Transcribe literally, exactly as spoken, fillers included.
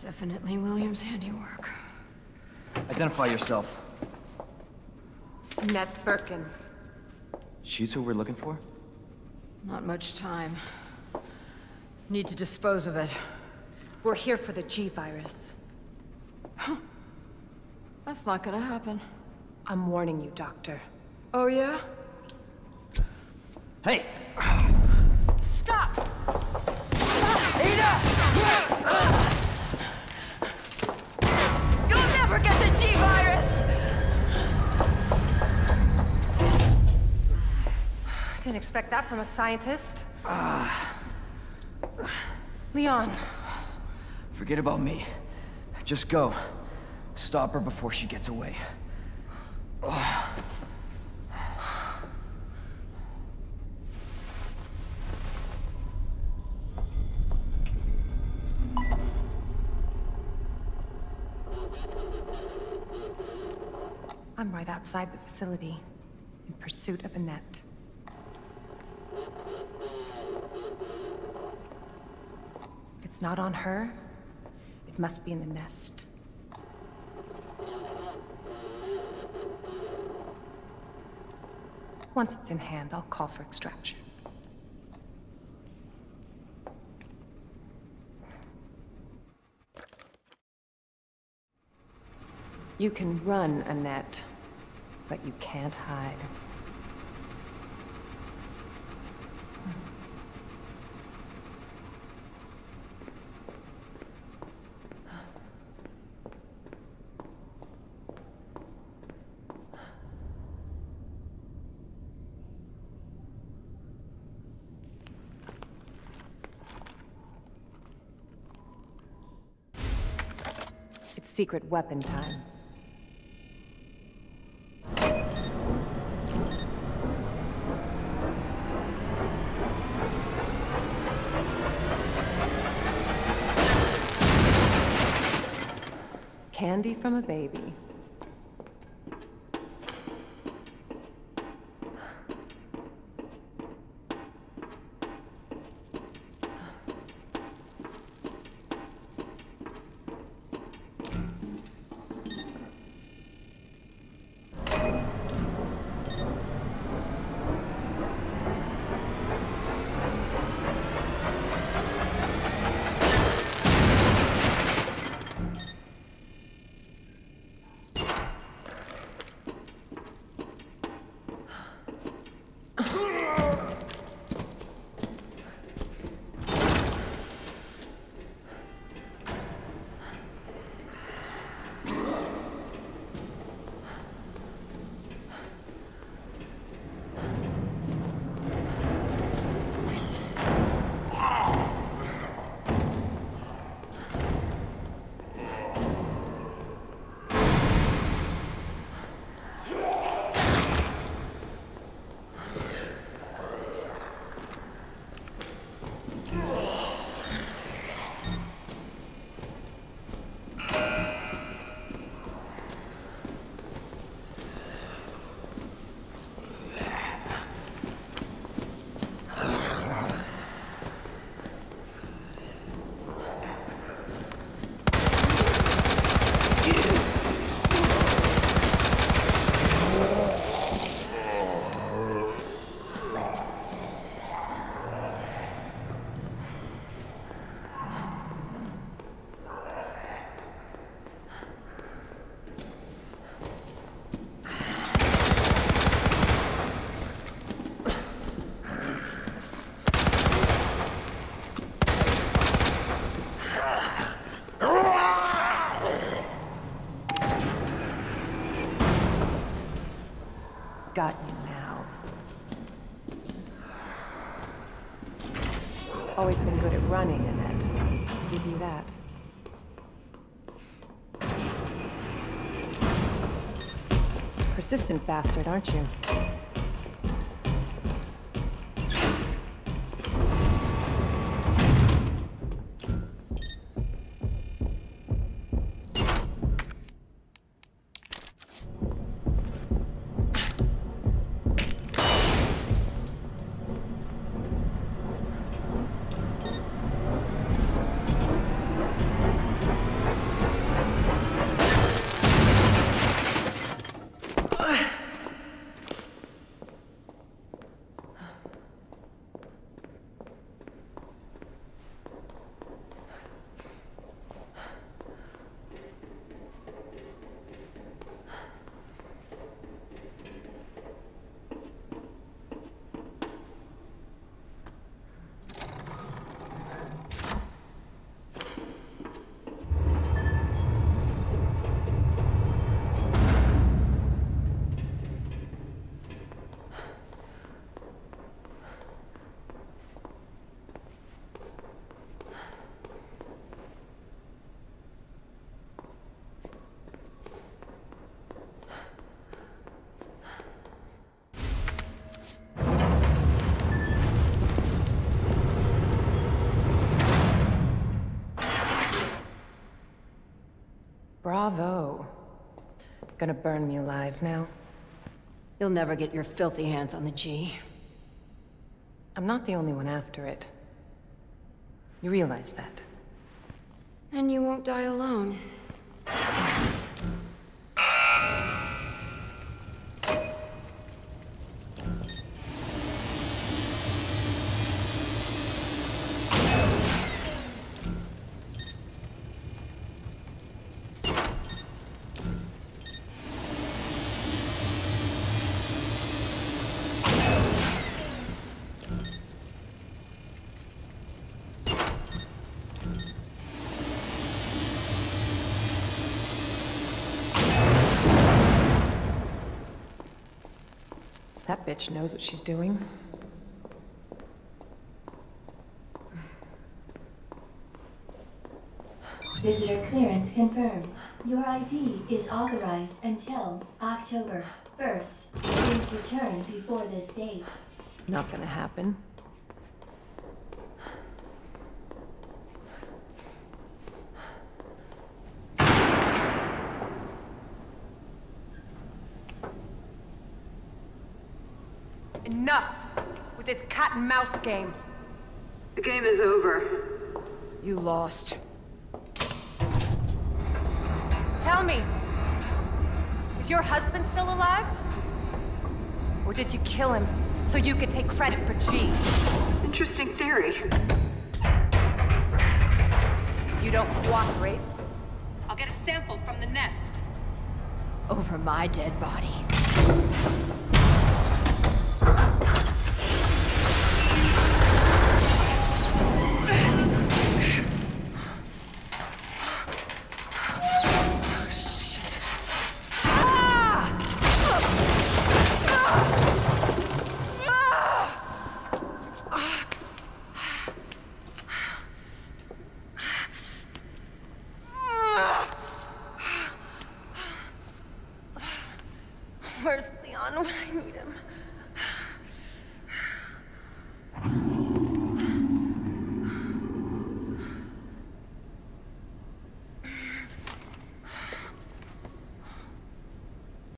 Definitely William's handiwork. Identify yourself. Annette Birkin. She's who we're looking for? Not much time. Need to dispose of it. We're here for the G-Virus. That's not gonna happen. I'm warning you, Doctor. Oh, yeah? Hey! Stop! Ada! You'll never get the G-Virus! Didn't expect that from a scientist. Leon. Forget about me. Just go. Stop her before she gets away. I'm right outside the facility, in pursuit of Annette. If it's not on her, it must be in the nest. Once it's in hand, I'll call for extraction. You can run, Annette, but you can't hide. It's secret weapon time. Candy from a baby. Got you now. Always been good at running, Annette. I'll give you that. Persistent bastard, aren't you? Bravo. Gonna burn me alive now? You'll never get your filthy hands on the G. I'm not the only one after it. You realize that? And you won't die alone. That bitch knows what she's doing. Visitor clearance confirmed. Your I D is authorized until October first. Please return before this date. Not gonna happen. Enough with this cat and mouse game. The game is over. You lost. Tell me, is your husband still alive? Or did you kill him so you could take credit for G? Interesting theory. If you don't cooperate, I'll get a sample from the nest. Over my dead body. Where's Leon when I need him?